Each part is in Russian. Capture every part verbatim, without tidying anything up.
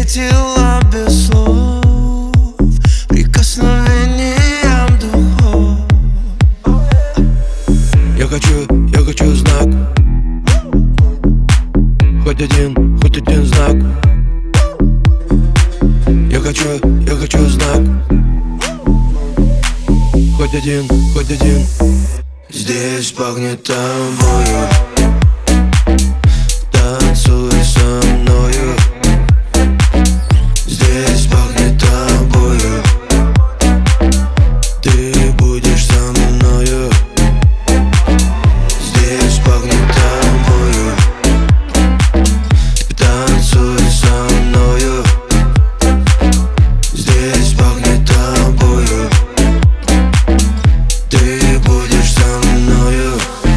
встретила без слов, прикосновением духов. Я хочу, я хочу знак, хоть один, хоть один знак. Я хочу, я хочу знак, хоть один, хоть один. Здесь пахнет тобою, танцуй со мною. Здесь пахнет тобою, ты будешь со мною. Здесь пахнет тобою, танцуй со мною. Здесь пахнет тобою, ты будешь со мною.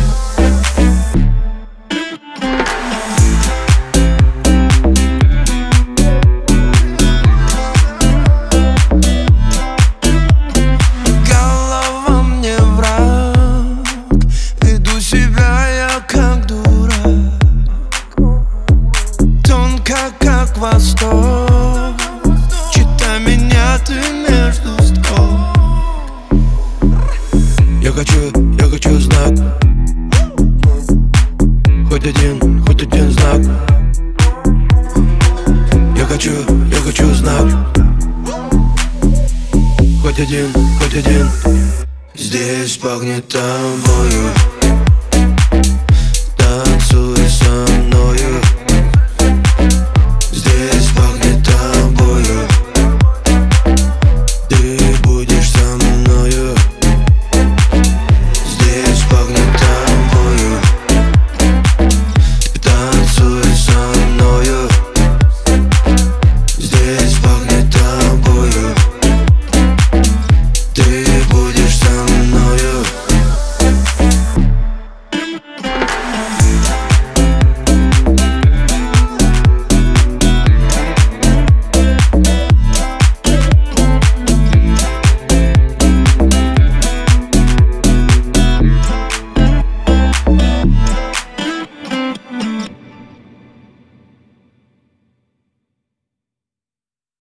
Голова мне враг, веду себя я как дурак. Тонко как восток, читай меня ты между строк. Я хочу, я хочу знак, хоть один, хоть один знак. Я хочу, я хочу знак, хоть один, хоть один. Здесь пахнет тобою,